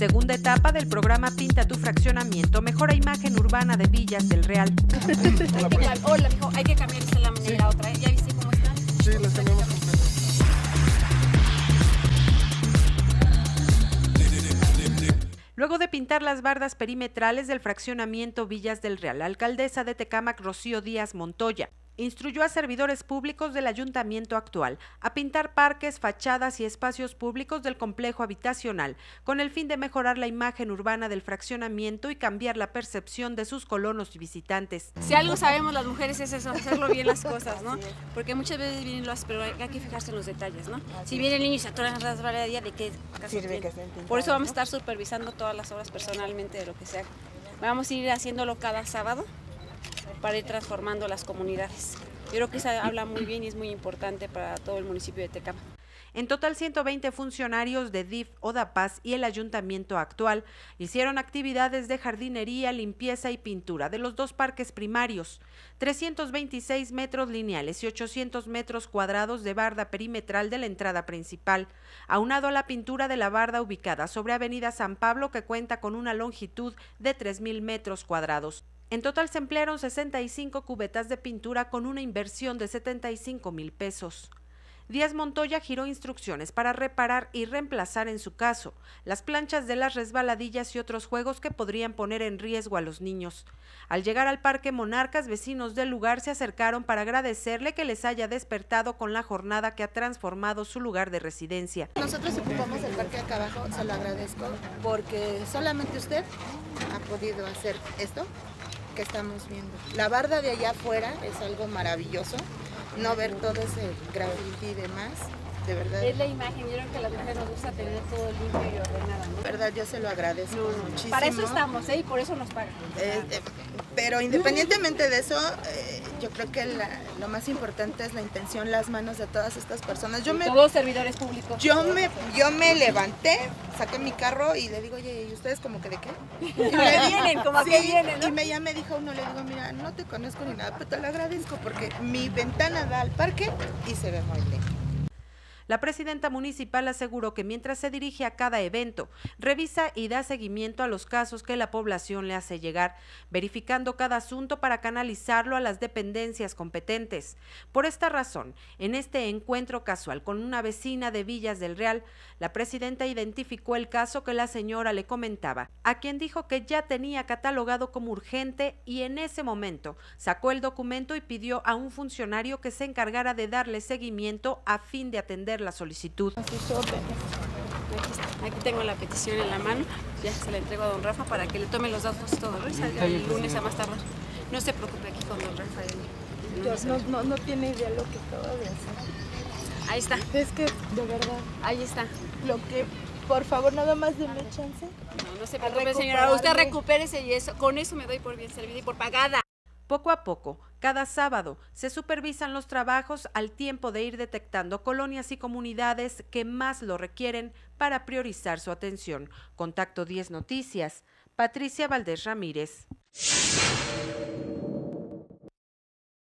Segunda etapa del programa Pinta tu fraccionamiento, mejora imagen urbana de Villas del Real. Hola, mijo, hay que cambiarse la manera otra, ¿eh? ¿Ya viste cómo están? Sí, las cambiamos completas. Luego de pintar las bardas perimetrales del fraccionamiento Villas del Real, la alcaldesa de Tecámac, Rocío Díaz Montoya, instruyó a servidores públicos del ayuntamiento actual a pintar parques, fachadas y espacios públicos del complejo habitacional con el fin de mejorar la imagen urbana del fraccionamiento y cambiar la percepción de sus colonos y visitantes. Si algo sabemos las mujeres es eso, hacerlo bien las cosas, ¿no? Porque muchas veces vienen las, pero hay que fijarse en los detalles, ¿no? Si viene el niño y se atoran las varadillas, ¿de qué caso tiene? Por eso vamos a estar supervisando todas las obras personalmente de lo que sea. Vamos a ir haciéndolo cada sábado para ir transformando las comunidades. Yo creo que eso habla muy bien y es muy importante para todo el municipio de Tecámac. En total, 120 funcionarios de DIF, ODAPAS y el ayuntamiento actual hicieron actividades de jardinería, limpieza y pintura de los dos parques primarios, 326 metros lineales y 800 metros cuadrados de barda perimetral de la entrada principal, aunado a la pintura de la barda ubicada sobre Avenida San Pablo, que cuenta con una longitud de 3,000 metros cuadrados. En total se emplearon 65 cubetas de pintura con una inversión de 75,000 pesos. Díaz Montoya giró instrucciones para reparar y reemplazar en su caso las planchas de las resbaladillas y otros juegos que podrían poner en riesgo a los niños. Al llegar al Parque Monarcas, vecinos del lugar se acercaron para agradecerle que les haya despertado con la jornada que ha transformado su lugar de residencia. Nosotros ocupamos el parque acá abajo, se lo agradezco, porque solamente usted ha podido hacer esto que estamos viendo. La barda de allá afuera es algo maravilloso, no ver todo ese graffiti y demás, de verdad. Es la imagen, yo creo que a las mujeres nos gusta tener todo limpio y ordenado, ¿no? De verdad, yo se lo agradezco muchísimo. Para eso estamos, y por eso nos pagan. Pero independientemente de eso, yo creo que lo más importante es la intención, las manos de todas estas personas. Todos servidores públicos. Yo me levanté, saqué mi carro y le digo, oye, ¿y ustedes como que de qué? Y me vienen, como sí, que vienen, ¿no? Y ya me dijo uno, le digo, mira, no te conozco ni nada, pero te lo agradezco porque mi ventana da al parque y se ve muy bien. La presidenta municipal aseguró que mientras se dirige a cada evento, revisa y da seguimiento a los casos que la población le hace llegar, verificando cada asunto para canalizarlo a las dependencias competentes. Por esta razón, en este encuentro casual con una vecina de Villas del Real, la presidenta identificó el caso que la señora le comentaba, a quien dijo que ya tenía catalogado como urgente y en ese momento sacó el documento y pidió a un funcionario que se encargara de darle seguimiento a fin de atender la solicitud. Aquí tengo la petición en la mano, ya se la entrego a don Rafa para que le tome los datos todo, ¿no? Y salga el lunes a más tardar. No se preocupe aquí con don Rafa. No tiene idea lo que acaba de hacer. Ahí está. Es que, de verdad, ahí está. Lo que, por favor, nada más denme chance. No se preocupe, señora, usted recupérese y eso, con eso me doy por bien servida y por pagada. Poco a poco, cada sábado, se supervisan los trabajos al tiempo de ir detectando colonias y comunidades que más lo requieren para priorizar su atención. Contacto 10 Noticias, Patricia Valdés Ramírez.